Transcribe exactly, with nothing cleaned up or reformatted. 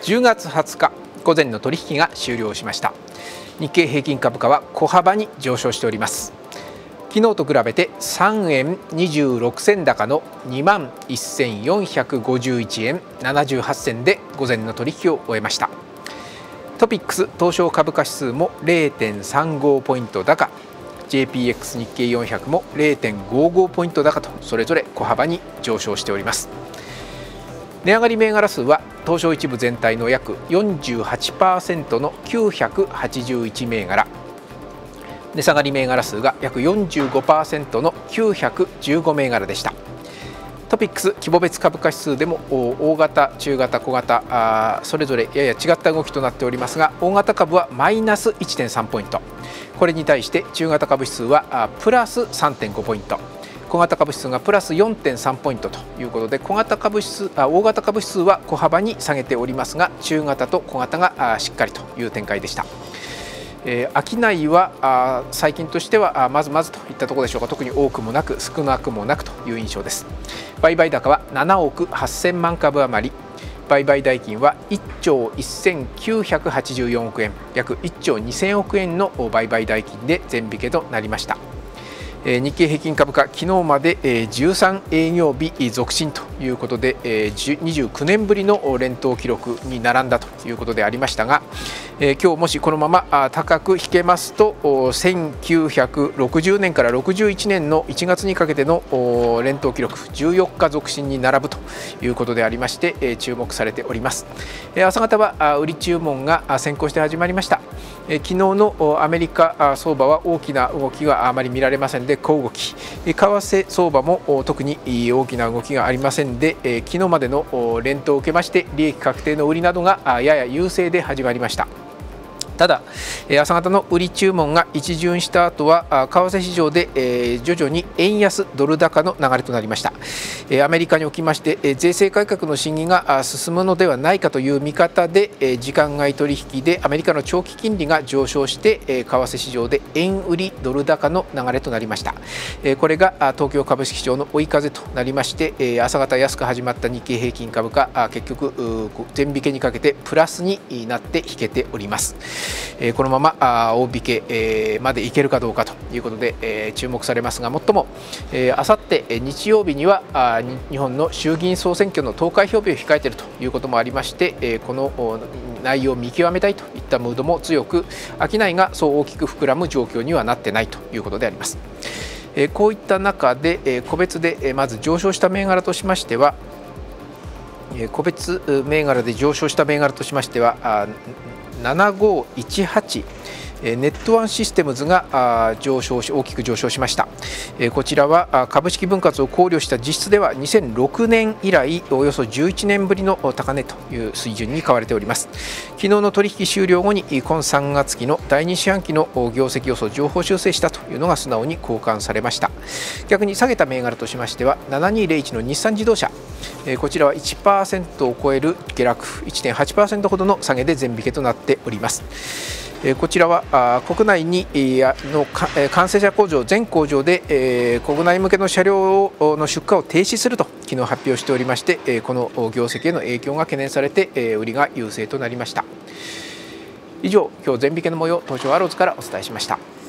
じゅうがつはつか午前の取引が終了しました。日経平均株価は小幅に上昇しております。昨日と比べてさんえんにじゅうろくせん高の にまんせんよんひゃくごじゅういちえんななじゅうはちせんで午前の取引を終えました。トピックス東証株価指数も れいてんさんご ポイント高、 ジェイピーエックス 日経よんひゃくも れいてんごご ポイント高とそれぞれ小幅に上昇しております。値上がり銘柄数は東証一部全体の約 よんじゅうはちパーセント のきゅうひゃくはちじゅういち銘柄、値下がり銘柄数が約 よんじゅうごパーセント のきゅうひゃくじゅうご銘柄でした。トピックス規模別株価指数でも大型、中型、小型あそれぞれやや違った動きとなっておりますが、大型株はマイナス いってんさん ポイント、これに対して中型株指数はプラス さんてんご ポイント、小型株指数がプラス よんてんさん ポイントということで、小型株指数あ大型株指数は小幅に下げておりますが、中型と小型がしっかりという展開でした。えー、商いはあ最近としてはあまずまずといったところでしょうか。特に多くもなく少なくもなくという印象です。売買高はななおくはっせんまん株余り、売買代金はいっちょうせんきゅうひゃくはちじゅうよんおくえん、約いっちょうにせんおくえんの売買代金で全引けとなりました。日経平均株価、昨日までじゅうさんえいぎょうび続伸ということでにじゅうきゅうねんぶりの連投記録に並んだということでありましたが、今日もしこのまま高く引けますとせんきゅうひゃくろくじゅうねんからろくじゅういちねんのいちがつにかけての連投記録じゅうよっか続伸に並ぶということでありまして注目されております。朝方は売り注文が先行して始まりました。昨日のアメリカ相場は大きな動きがあまり見られませんで小動き、為替相場も特に大きな動きがありませんで、昨日までの連投を受けまして利益確定の売りなどがやや優勢で始まりました。ただ朝方の売り注文が一巡した後は為替市場で徐々に円安ドル高の流れとなりました。アメリカにおきまして税制改革の審議が進むのではないかという見方で時間外取引でアメリカの長期金利が上昇して為替市場で円売りドル高の流れとなりました。これが東京株式市場の追い風となりまして朝方安く始まった日経平均株価結局全引けにかけてプラスになって引けております。このまま大引けまでいけるかどうかということで注目されますが、もっともあさって日曜日には日本の衆議院総選挙の投開票日を控えているということもありまして、この内容を見極めたいといったムードも強く、商いがそう大きく膨らむ状況にはなってないということであります。こういった中で個別でまず上昇した銘柄としましては、個別銘柄で上昇した銘柄としましてはななごいちはちネットワンシステムズが上昇し大きく上昇しました。こちらは株式分割を考慮した実質ではにせんろくねん以来およそじゅういちねんぶりの高値という水準に買われております。昨日の取引終了後に今さんがつきのだいに四半期の業績予想上方修正したというのが素直に交換されました。逆に下げた銘柄としましてはななにぜろいちの日産自動車、こちらはいちパーセントを超える下落 いってんはちパーセント ほどの下げで全引けとなっております。こちらは国内にの完成車工場全工場で国内向けの車両の出荷を停止すると昨日発表しておりまして、この業績への影響が懸念されて売りが優勢となりました。以上、今日全引けの模様東証アローズからお伝えしました。